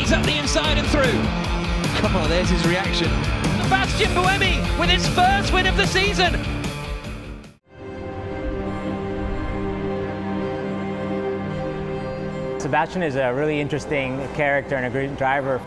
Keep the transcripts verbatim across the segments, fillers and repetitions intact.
Buemis up the inside and through. Come on, there's his reaction. Sebastian Buemi with his first win of the season. Sebastian is a really interesting character and a great driver.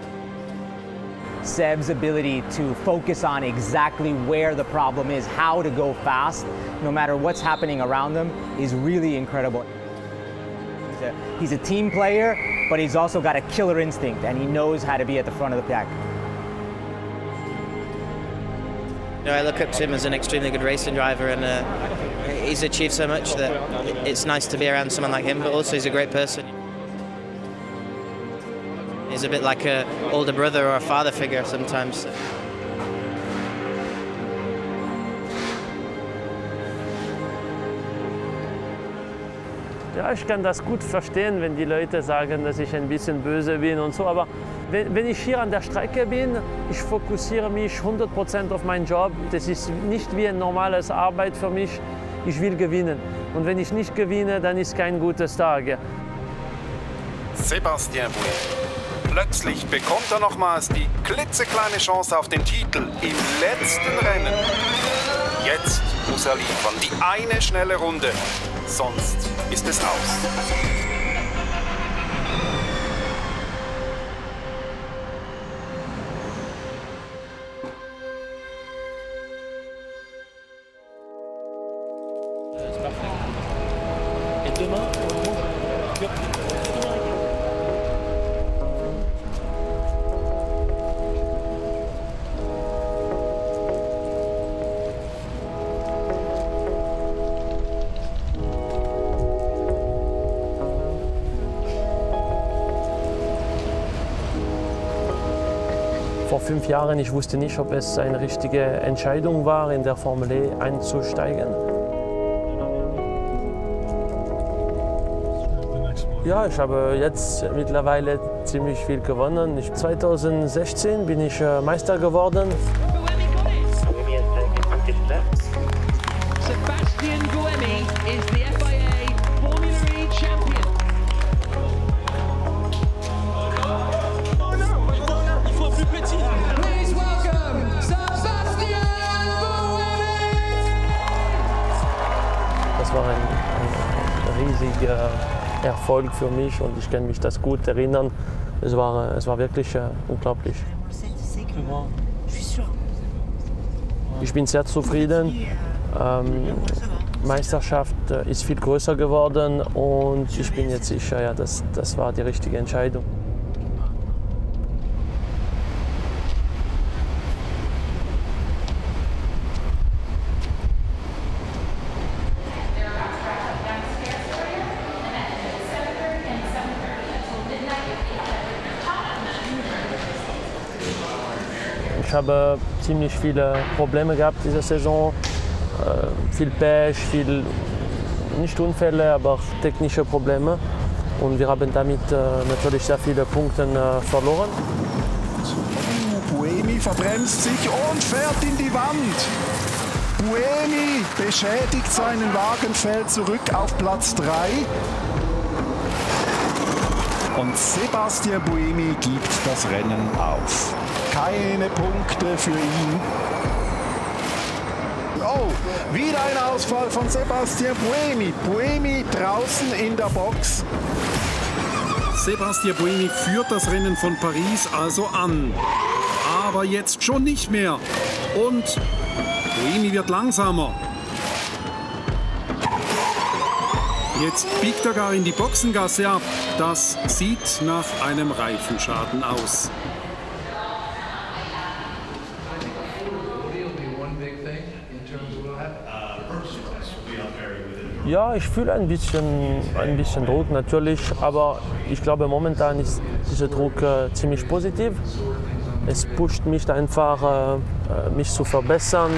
Seb's ability to focus on exactly where the problem is, how to go fast, no matter what's happening around them, is really incredible. He's a, he's a team player, but he's also got a killer instinct, and he knows how to be at the front of the pack. You know, I look up to him as an extremely good racing driver, and uh, he's achieved so much that it's nice to be around someone like him, but also he's a great person. He's a bit like an older brother or a father figure sometimes. Ja, ich kann das gut verstehen, wenn die Leute sagen, dass ich ein bisschen böse bin und so, aber wenn, wenn ich hier an der Strecke bin, ich fokussiere mich hundert Prozent auf meinen Job. Das ist nicht wie eine normale Arbeit für mich. Ich will gewinnen. Und wenn ich nicht gewinne, dann ist kein gutes Tag. Sebastian Buemi. Plötzlich bekommt er nochmals die klitzekleine Chance auf den Titel im letzten Rennen. Jetzt muss er liefern, die eine schnelle Runde, sonst ist es aus. Vor fünf Jahren, ich wusste nicht, ob es eine richtige Entscheidung war, in der Formel E einzusteigen. Ja, ich habe jetzt mittlerweile ziemlich viel gewonnen. zweitausendsechzehn bin ich Meister geworden. Sebastian Buemi is the F I A Formula E champion. Please welcome Sebastian Buemi. Das war ein, ein riesiger Erfolg für mich und ich kann mich das gut erinnern. Es war, es war wirklich äh, unglaublich. Ich bin sehr zufrieden. Ähm, Meisterschaft äh, ist viel größer geworden und ich bin jetzt sicher, ja, das, das war die richtige Entscheidung. Ich habe ziemlich viele Probleme gehabt diese Saison, äh, viel Pech, viel, nicht Unfälle, aber technische Probleme. Und wir haben damit äh, natürlich sehr viele Punkte äh, verloren. Buemi verbremst sich und fährt in die Wand. Buemi beschädigt seinen Wagen, fällt zurück auf Platz drei. Und Sebastian Buemi gibt das Rennen auf. Keine Punkte für ihn. Oh, wieder ein Ausfall von Sebastian Buemi. Buemi draußen in der Box. Sebastian Buemi führt das Rennen von Paris also an. Aber jetzt schon nicht mehr. Und Buemi wird langsamer. Jetzt biegt er gar in die Boxengasse ab. Das sieht nach einem Reifenschaden aus. Ja, ich fühle ein bisschen, ein bisschen Druck natürlich, aber ich glaube momentan ist dieser Druck äh, ziemlich positiv. Es pusht mich einfach, äh, mich zu verbessern.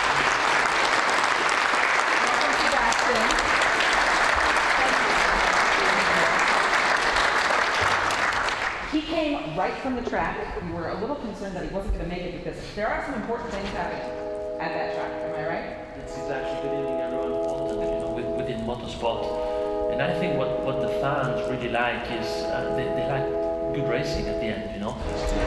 He came right from the track. We were a little concerned that he wasn't going to make it because there are some important things happening at that track. Am I right? It's exactly good evening, everyone. Important, you know, with, within motorsport. And I think what, what the fans really like is uh, they, they like good racing at the end, you know.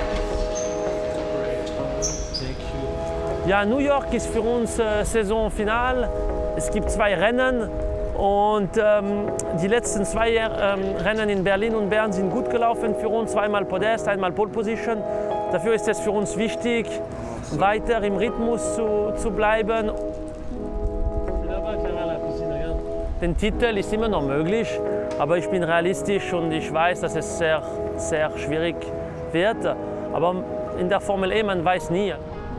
Ja, New York ist für uns äh, Saisonfinal. Es gibt zwei Rennen und ähm, die letzten zwei ähm, Rennen in Berlin und Bern sind gut gelaufen für uns. Zweimal Podest, einmal Pole Position. Dafür ist es für uns wichtig, weiter im Rhythmus zu, zu bleiben. Den Titel ist immer noch möglich, aber ich bin realistisch und ich weiß, dass es sehr, sehr schwierig wird. Aber in der Formel E, man weiß nie.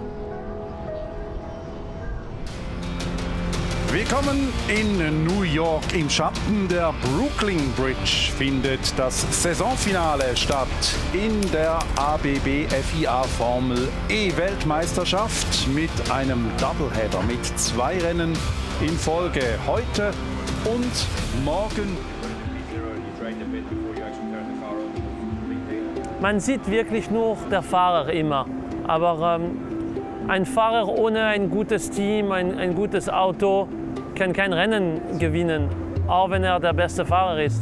Willkommen in New York. Im Schatten der Brooklyn Bridge findet das Saisonfinale statt in der A B B F I A Formel E Weltmeisterschaft mit einem Doubleheader mit zwei Rennen in Folge, heute und morgen. Man sieht wirklich nur der Fahrer immer, aber ähm, ein Fahrer ohne ein gutes Team, ein, ein gutes Auto, kann kein Rennen gewinnen, auch wenn er der beste Fahrer ist.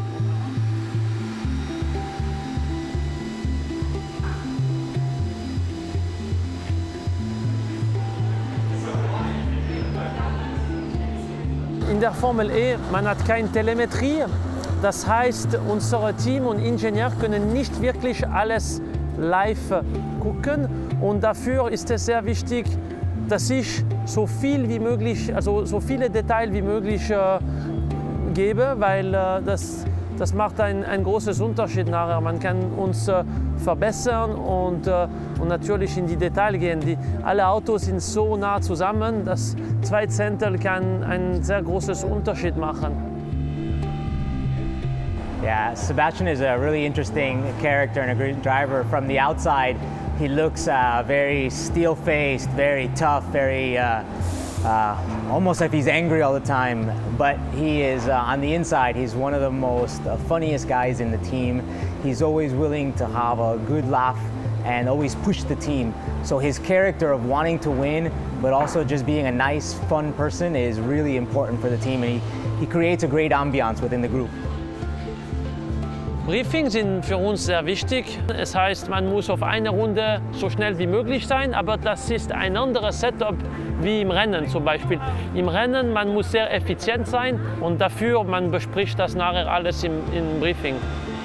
In der Formel E, man hat keine Telemetrie. Das heißt, unser Team und Ingenieur können nicht wirklich alles live gucken. Und dafür ist es sehr wichtig, dass ich so viel wie möglich, also so viele Details wie möglich äh, gebe, weil äh, das, das macht einen, einen großen Unterschied nachher. Man kann uns äh, verbessern und, äh, und natürlich in die Details gehen. Die, alle Autos sind so nah zusammen, dass zwei Zehntel kann einen sehr großen Unterschied machen. Yeah, Sebastian is a really interesting character and a great driver. From the outside, he looks uh, very steel-faced, very tough, very uh, uh, almost like he's angry all the time. But he is uh, on the inside. He's one of the most uh, funniest guys in the team. He's always willing to have a good laugh and always push the team. So his character of wanting to win, but also just being a nice, fun person is really important for the team, and he, he creates a great ambiance within the group. Briefings sind für uns sehr wichtig. Es heißt, man muss auf eine Runde so schnell wie möglich sein, aber das ist ein anderes Setup wie im Rennen zum Beispiel. Im Rennen man muss sehr effizient sein und dafür man bespricht das nachher alles im, im Briefing.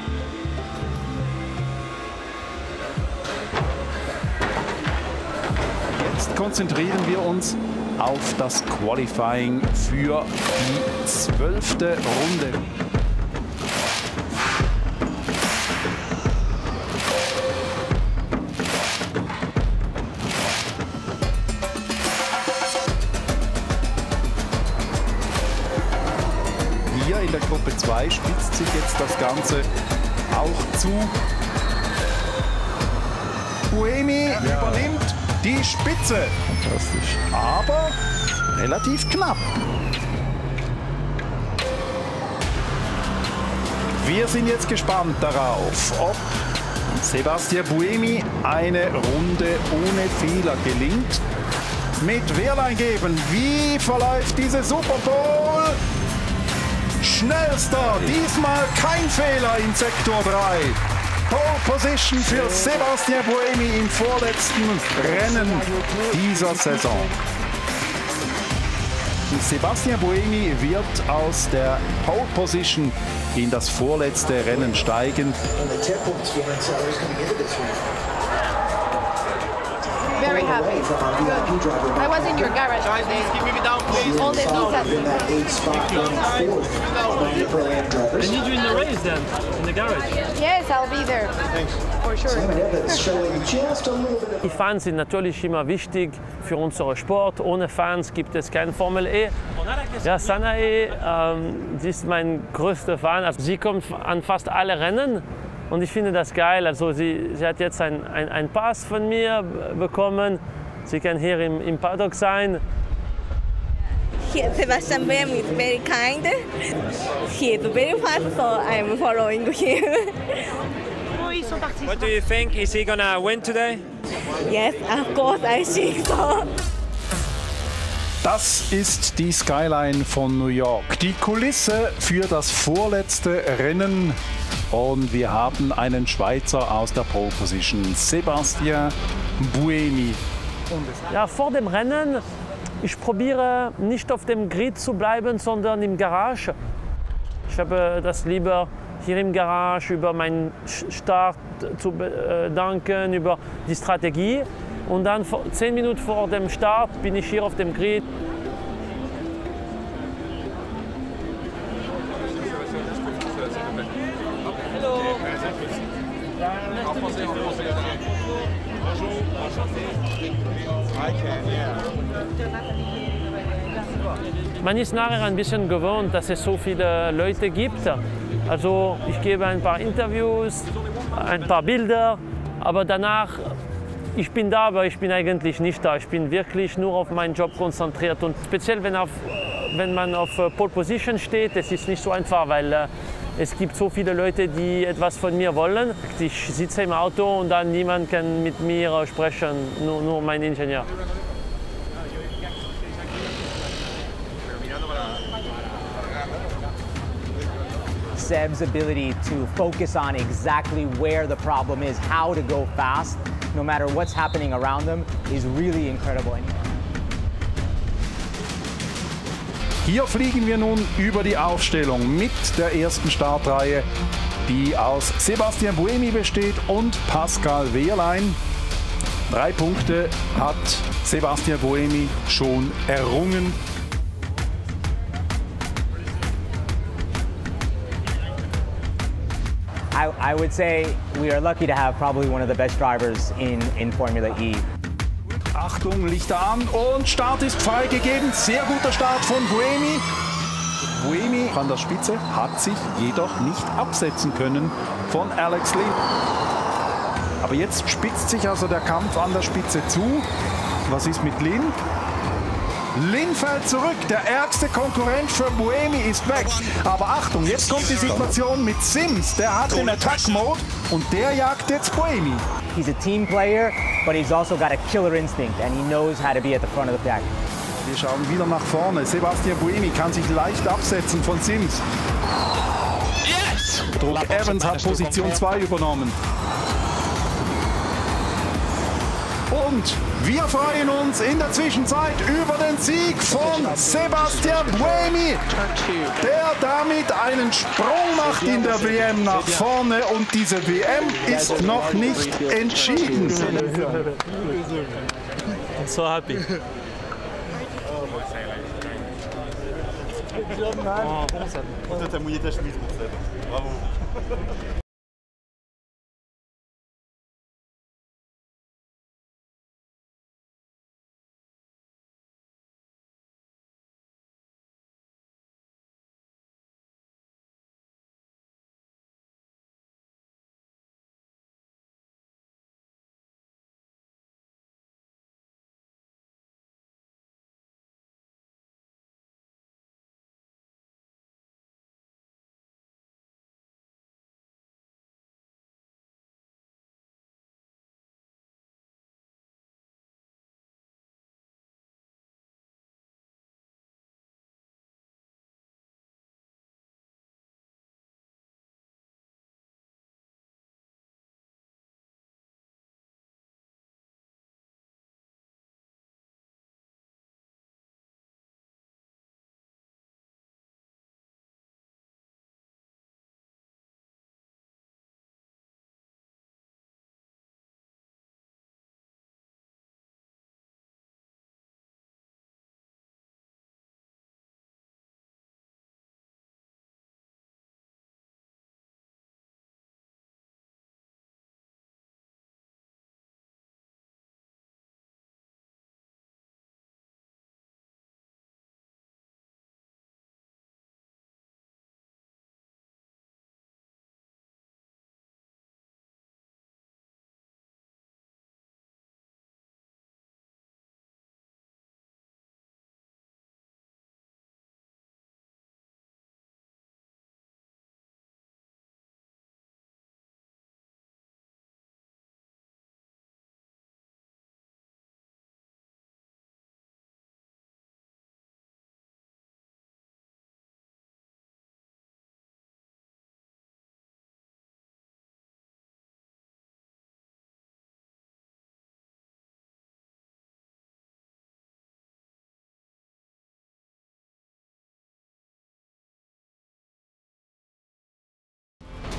Jetzt konzentrieren wir uns auf das Qualifying für die zwölfte Runde. Hier in der Gruppe zwei spitzt sich jetzt das Ganze auch zu. Buemi ja. übernimmt die Spitze. Fantastisch. Aber relativ knapp. Wir sind jetzt gespannt darauf, ob Sebastian Buemi eine Runde ohne Fehler gelingt. Mit Wehrlein geben. Wie verläuft diese Super Bowl? Schnellster, diesmal kein Fehler in Sektor drei. Pole Position für Sebastian Buemi im vorletzten Rennen dieser Saison. Sebastian Buemi wird aus der Pole Position in das vorletzte Rennen steigen. Very happy. Good. I was in your garage today. All the I need you in the race then, in the garage. Yes, I'll be there. For sure. Die Fans sind natürlich immer wichtig für unseren Sport. Ohne Fans gibt es kein Formel E. Ja, Sanae, ähm, sie ist mein größter Fan. Also, sie kommt an fast alle Rennen. Und ich finde das geil. Also sie, sie hat jetzt einen ein Pass von mir bekommen. Sie kann hier im, im Paddock sein. Sebastian Buemi is very kind. He is very fast, so I'm following him. What do you think? Is he gonna win today? Yes, of course, I think so. Das ist die Skyline von New York. Die Kulisse für das vorletzte Rennen und wir haben einen Schweizer aus der Pole Position, Sébastien Buemi. Ja, vor dem Rennen, ich probiere nicht auf dem Grid zu bleiben, sondern im Garage. Ich habe das lieber hier im Garage über meinen Start zu danken, über die Strategie. Und dann zehn Minuten vor dem Start bin ich hier auf dem Grid. Man ist nachher ein bisschen gewohnt, dass es so viele Leute gibt. Also ich gebe ein paar Interviews, ein paar Bilder, aber danach, ich bin da, aber ich bin eigentlich nicht da. Ich bin wirklich nur auf meinen Job konzentriert und speziell wenn, auf, wenn man auf Pole Position steht, es ist nicht so einfach, weil äh, es gibt so viele Leute, die etwas von mir wollen. Ich sitze im Auto und dann niemand kann mit mir sprechen, nur, nur mein Ingenieur. Seb's ability to focus on exactly where the problem is, how to go fast, no matter what's happening around them, is really incredible. Hier fliegen wir nun über die Aufstellung mit der ersten Startreihe, die aus Sébastien Buemi besteht und Pascal Wehrlein. Drei Punkte hat Sébastien Buemi schon errungen. I, I would say we are lucky to have probably one of the best drivers in, in Formula E. Achtung, Lichter an und Start ist freigegeben. Sehr guter Start von Buemi. Buemi an der Spitze hat sich jedoch nicht absetzen können von Alex Lynn. Aber jetzt spitzt sich also der Kampf an der Spitze zu. Was ist mit Lynn? Lynn fällt zurück, der ärgste Konkurrent für Buemi ist weg. Aber Achtung, jetzt kommt die Situation mit Sims. Der hat den Attack-Mode und der jagt jetzt Buemi. He's a team player, but he's also got a killer instinct and he knows how to be at the front of the pack. Wir schauen wieder nach vorne. Sébastien Buemi kann sich leicht absetzen von Sims. Yes! Druck Evans hat Position zwei übernommen. Und wir freuen uns in der Zwischenzeit über den Sieg von Sébastien Buemi, der damit einen Sprung macht in der W M nach vorne und diese W M ist noch nicht entschieden. I'm so happy. Oh, t'as mouillé ta chemise pour ça. Bravo.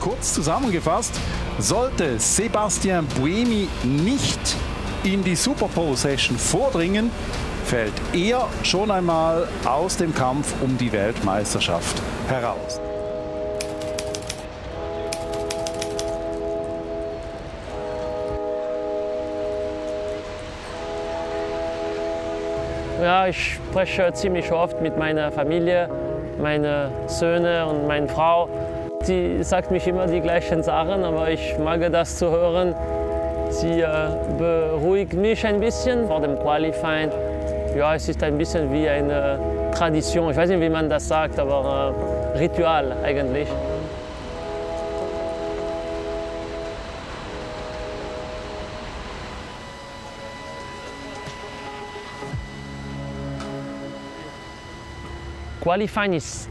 kurz zusammengefasst, sollte Sébastien Buemi nicht in die Super Pole Session vordringen, fällt er schon einmal aus dem Kampf um die Weltmeisterschaft heraus. Ja, ich spreche ziemlich oft mit meiner Familie, meine Söhne und meine Frau. Sie sagt mich immer die gleichen Sachen, aber ich mag das zu hören. Sie äh, beruhigt mich ein bisschen vor dem Qualifying. Ja, es ist ein bisschen wie eine Tradition. Ich weiß nicht, wie man das sagt, aber äh, Ritual eigentlich. Qualifying is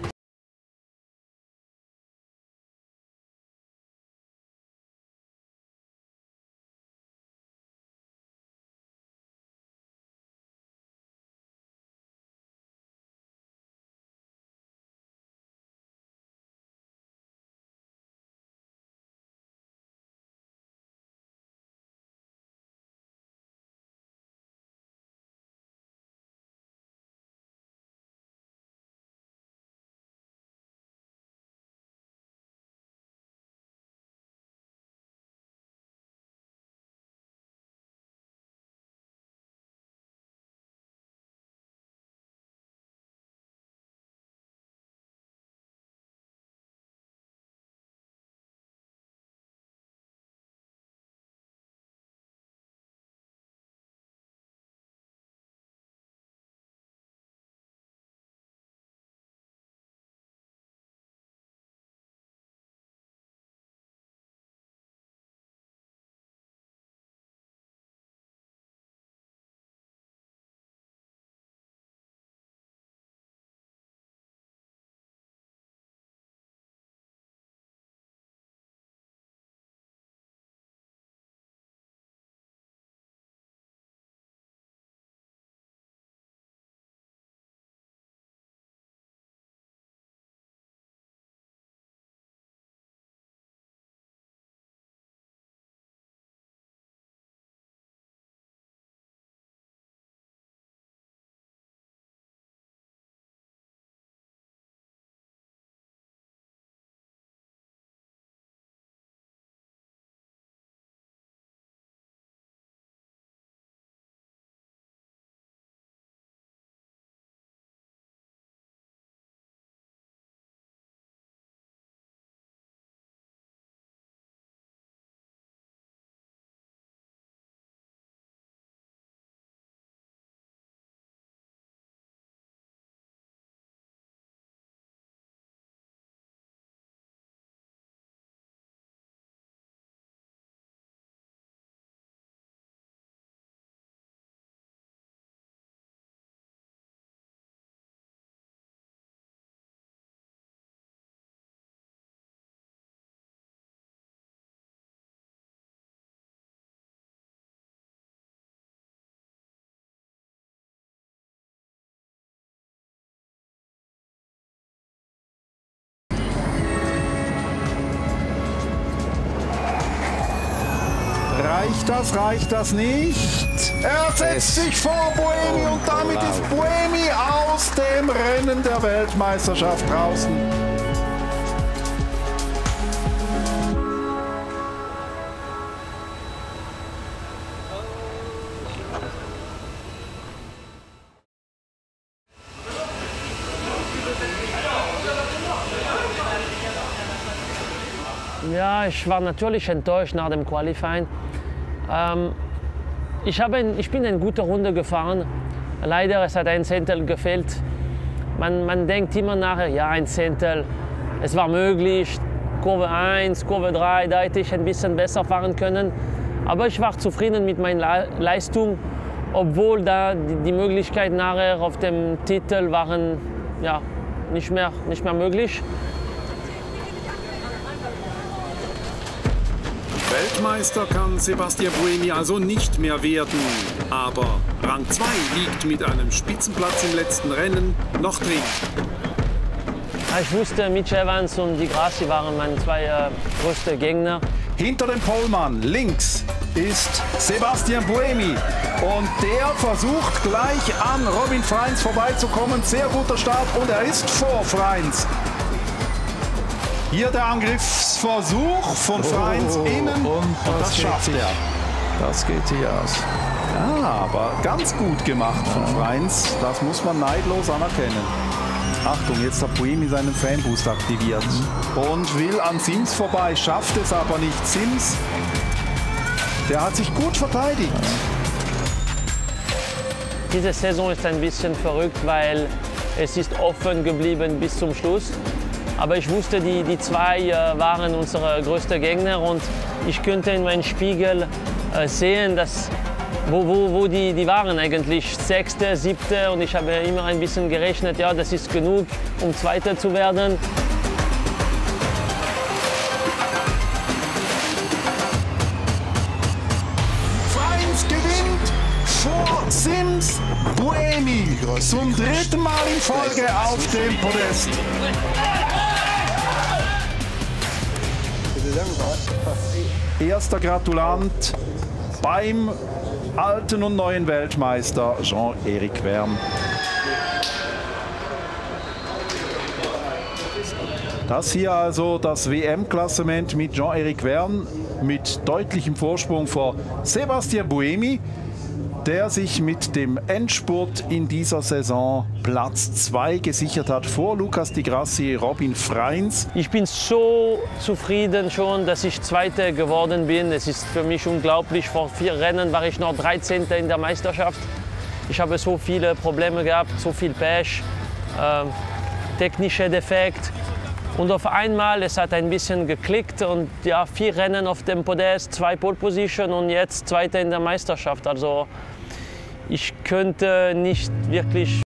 Reicht das, reicht das nicht? Er setzt sich vor Buemi und damit ist Buemi aus dem Rennen der Weltmeisterschaft draußen. Ja, ich war natürlich enttäuscht nach dem Qualifying. Ähm, ich, habe ein, ich bin eine gute Runde gefahren. Leider es hat ein Zehntel gefehlt. Man, man denkt immer nachher, ja, ein Zehntel, es war möglich. Kurve eins, Kurve drei, da hätte ich ein bisschen besser fahren können. Aber ich war zufrieden mit meiner Leistung, obwohl da die, die Möglichkeiten nachher auf dem Titel waren ja, nicht mehr, nicht mehr möglich. Weltmeister kann Sébastien Buemi also nicht mehr werden. Aber Rang zwei liegt mit einem Spitzenplatz im letzten Rennen noch drin. Ich wusste, Mitch Evans und Di Grassi waren meine zwei äh, größten Gegner. Hinter dem Polemann links ist Sébastien Buemi und der versucht gleich an Robin Freins vorbeizukommen. Sehr guter Start und er ist vor Freins. Hier der Angriffsversuch von Freins oh, innen und, und das, das schafft er. Das geht hier aus. Ja, aber ganz gut gemacht von Freins. Das muss man neidlos anerkennen. Achtung, jetzt hat Buemi seinen Fanboost aktiviert und will an Sims vorbei, schafft es aber nicht. Sims, der hat sich gut verteidigt. Diese Saison ist ein bisschen verrückt, weil es ist offen geblieben bis zum Schluss. Aber ich wusste, die, die zwei äh, waren unsere größten Gegner und ich könnte in meinem Spiegel äh, sehen, dass, wo, wo, wo die, die waren eigentlich, sechste, siebte und ich habe immer ein bisschen gerechnet, ja, das ist genug, um Zweiter zu werden. Freins gewinnt vor Sims Buemi zum dritten Mal in Folge auf dem Podest. Erster Gratulant beim alten und neuen Weltmeister Jean-Éric Vergne. Das hier also das W M-Klassement mit Jean-Éric Vergne mit deutlichem Vorsprung vor Sébastien Buemi, der sich mit dem Endspurt in dieser Saison Platz zwei gesichert hat vor Lucas Di Grassi, Robin Freins. Ich bin so zufrieden schon, dass ich Zweiter geworden bin. Es ist für mich unglaublich. Vor vier Rennen war ich noch dreizehnter in der Meisterschaft. Ich habe so viele Probleme gehabt, so viel Pech, äh, technische Defekt. Und auf einmal, es hat ein bisschen geklickt und ja, vier Rennen auf dem Podest, zwei Pole Position und jetzt Zweiter in der Meisterschaft. Also ich könnte nicht wirklich